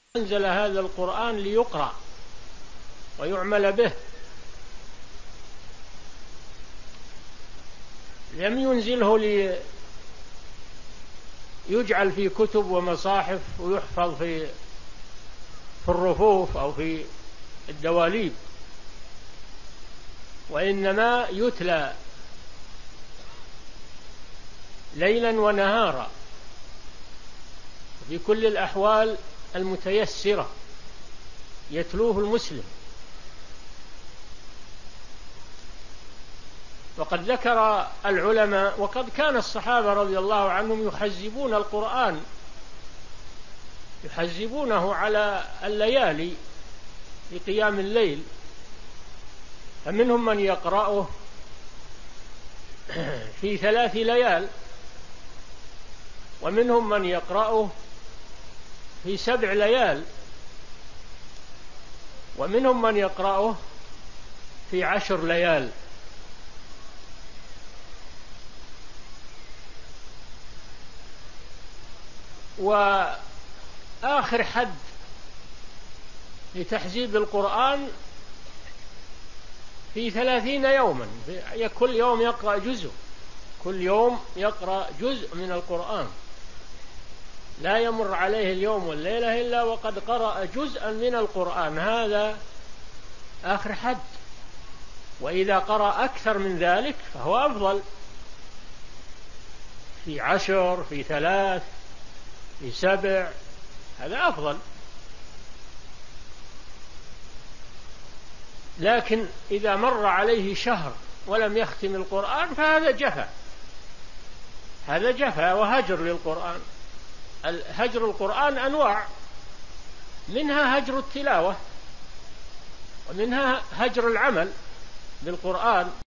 أنزل هذا القرآن ليقرأ ويعمل به، لم ينزله ليجعل في كتب ومصاحف ويحفظ في الرفوف أو في الدواليب، وإنما يتلى ليلا ونهارا في كل الأحوال المتيسرة يتلوه المسلم. وقد ذكر العلماء وقد كان الصحابة رضي الله عنهم يحزبون القرآن، يحزبونه على الليالي لقيام الليل، فمنهم من يقرأه في 3 ليال، ومنهم من يقرأه في 7 ليال، ومنهم من يقرأه في 10 ليال. وآخر حد لتحزيب القرآن في 30 يوما، كل يوم يقرأ جزء، كل يوم يقرأ جزء من القرآن، لا يمر عليه اليوم والليلة إلا وقد قرأ جزءا من القرآن، هذا آخر حد. وإذا قرأ أكثر من ذلك فهو أفضل، في 10 في 3 في 7، هذا أفضل. لكن إذا مر عليه شهر ولم يختم القرآن فهذا جفا، هذا جفا وهجر للقرآن. هجر القرآن أنواع، منها هجر التلاوة، ومنها هجر العمل بالقرآن.